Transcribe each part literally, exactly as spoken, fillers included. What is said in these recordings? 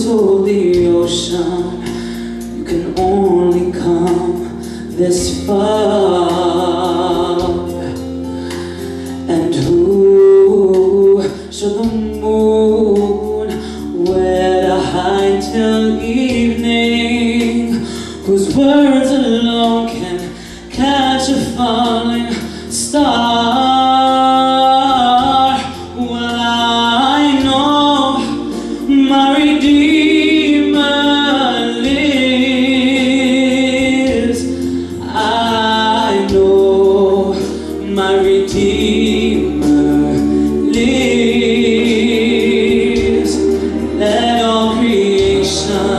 told the ocean you can only come this far? And who showed the moon where to hide till evening? Whose words alone can catch a falling star? Well, I know my Redeemer lives. I know my Redeemer lives. Let all creation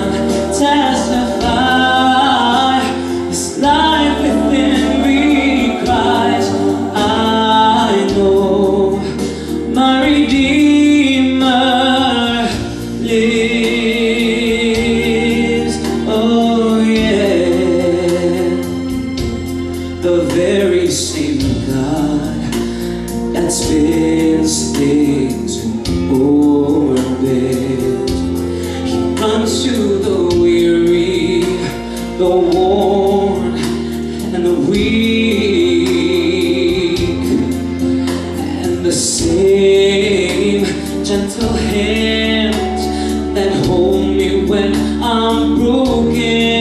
testify, this life within me cries. I know my Redeemer lives. Oh yeah, the very same God that spins things in orbit, He runs to the weary, the worn, and the weak, and the same gentle hands that hold me when I'm broken